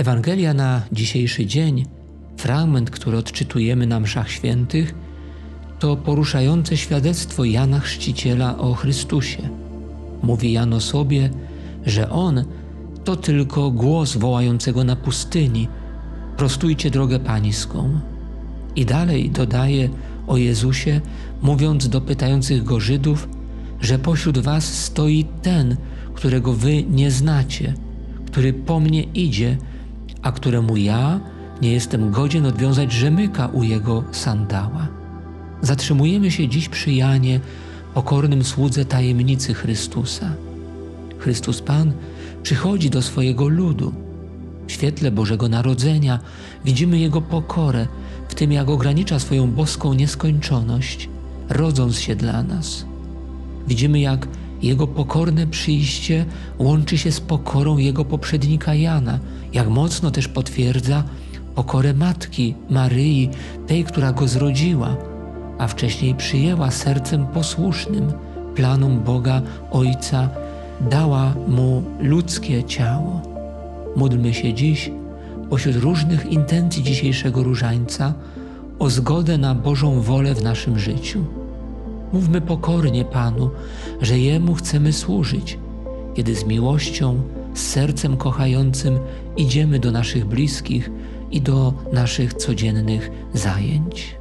Ewangelia na dzisiejszy dzień, fragment, który odczytujemy na mszach świętych, to poruszające świadectwo Jana Chrzciciela o Chrystusie. Mówi Jan o sobie, że On to tylko głos wołającego na pustyni: prostujcie drogę Pańską. I dalej dodaje o Jezusie, mówiąc do pytających Go Żydów, że pośród was stoi ten, którego wy nie znacie, który po mnie idzie, a któremu ja nie jestem godzien odwiązać rzemyka u jego sandała. Zatrzymujemy się dziś przy Janie, pokornym słudze tajemnicy Chrystusa. Chrystus Pan przychodzi do swojego ludu. W świetle Bożego Narodzenia widzimy Jego pokorę w tym, jak ogranicza swoją boską nieskończoność, rodząc się dla nas. Widzimy, jak Jego pokorne przyjście łączy się z pokorą Jego poprzednika Jana, jak mocno też potwierdza pokorę Matki Maryi, tej, która Go zrodziła, a wcześniej przyjęła sercem posłusznym planom Boga Ojca, dała Mu ludzkie ciało. Módlmy się dziś, pośród różnych intencji dzisiejszego różańca, o zgodę na Bożą wolę w naszym życiu. Mówmy pokornie Panu, że Jemu chcemy służyć, kiedy z miłością, z sercem kochającym idziemy do naszych bliskich i do naszych codziennych zajęć.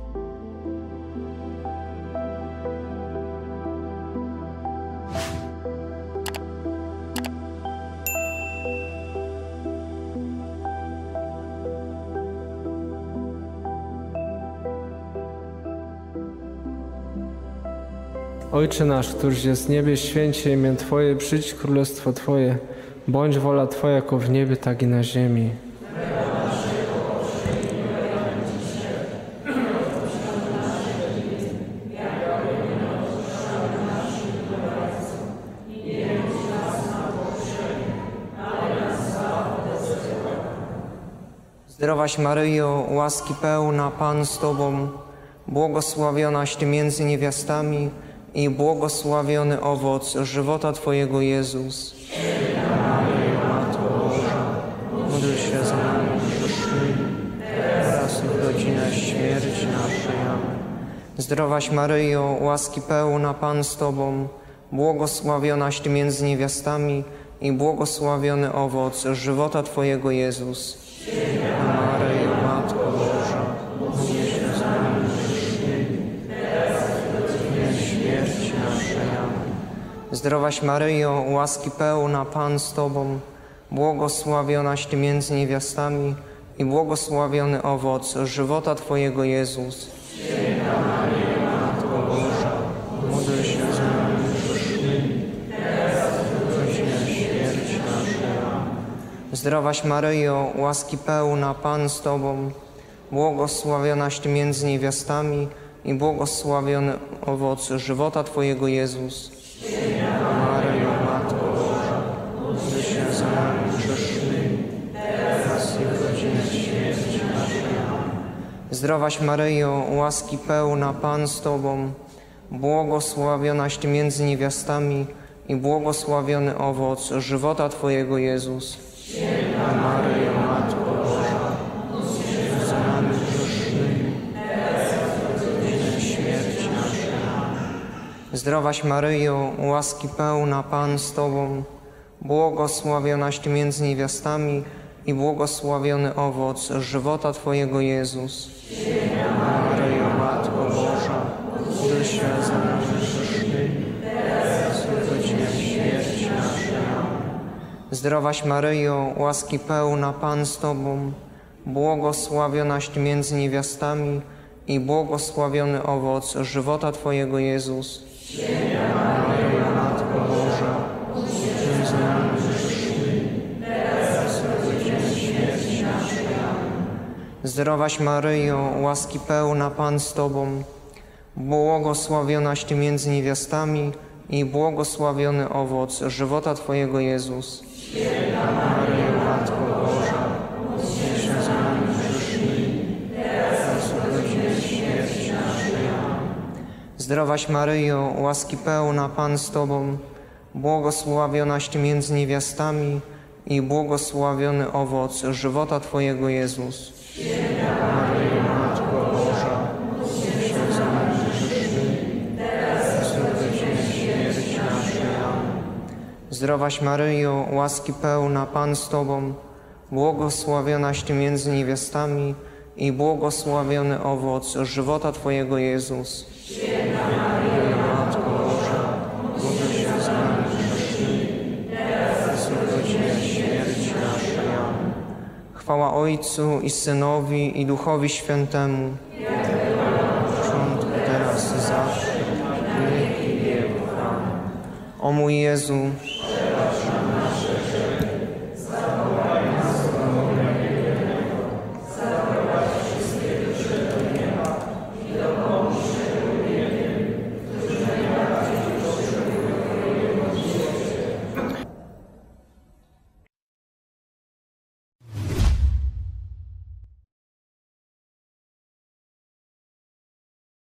Ojcze nasz, któryś jest w niebie, święć się imię Twoje, przyjdź królestwo Twoje, bądź wola Twoja jako w niebie, tak i na ziemi. Zdrowaś Maryjo, łaski pełna, Pan z Tobą, błogosławionaś Ty między niewiastami i błogosławiony owoc żywota Twojego, Jezus. Święta Maryjo, Matko Boża, módl się za nami grzesznymi, teraz i w godzinę śmierci naszej. Amen. Zdrowaś Maryjo, łaski pełna, Pan z Tobą, błogosławionaś Ty między niewiastami i błogosławiony owoc żywota Twojego, Jezus. Święta Maryjo, Matko Boża, módl się za nami grzesznymi, teraz i w godzinę śmierci naszej. Amen. Zdrowaś Maryjo, łaski pełna, Pan z Tobą, błogosławionaś Ty między niewiastami i błogosławiony owoc żywota Twojego, Jezus. Święta Maryjo, Matko Boża, módl się za nami grzesznymi, teraz i w godzinę śmierci naszej. Amen. Zdrowaś Maryjo, łaski pełna, Pan z Tobą, błogosławionaś Ty między niewiastami i błogosławiony owoc żywota Twojego, Jezus. Święta Maryjo, Matko Boża, módl się za nami grzesznymi, teraz i w godzinę śmierci naszej. Amen. Zdrowaś Maryjo, łaski pełna, Pan z Tobą, błogosławionaś Ty między niewiastami i błogosławiony owoc żywota Twojego, Jezus. Święta Maryjo, Matko Boża, módl się za nami grzesznymi, teraz i w godzinę śmierci naszej. Amen. Zdrowaś Maryjo, łaski pełna, Pan z Tobą, błogosławionaś Ty między niewiastami i błogosławiony owoc żywota Twojego, Jezus. Święta Maryjo, Matko Boża, módl się za nami grzesznymi, teraz i w godzinę śmierci naszej. Amen. Zdrowaś Maryjo, łaski pełna, Pan z Tobą, błogosławionaś Ty między niewiastami i błogosławiony owoc żywota Twojego, Jezus. Święta Maryjo, Matko Boża, módl się za nami grzesznymi, teraz i w godzinę śmierci naszej. Amen. Zdrowaś Maryjo, łaski pełna, Pan z Tobą, błogosławionaś Ty między niewiastami i błogosławiony owoc żywota Twojego, Jezus. Święta Maryjo, Matko Boża, módl się za nami grzesznymi, teraz i w godzinę śmierci naszej. Amen. Zdrowaś Maryjo, łaski pełna, Pan z Tobą, błogosławionaś Ty między niewiastami i błogosławiony owoc żywota Twojego, Jezus. Maryjo, Matko Boża, módl się za nami grzesznymi, teraz i w godzinę śmierci naszej. Amen. Zdrowaś Maryjo, łaski pełna, Pan z Tobą, błogosławionaś Ty między niewiastami i błogosławiony owoc żywota Twojego, Jezus. Święta Maryjo, Matko Boża, módl się za nami grzesznymi, teraz i w godzinę śmierci naszej. Amen. Chwała Ojcu i Synowi i Duchowi Świętemu, jak była na początku, teraz i zawsze, na wieki wieków. Amen. O mój Jezu,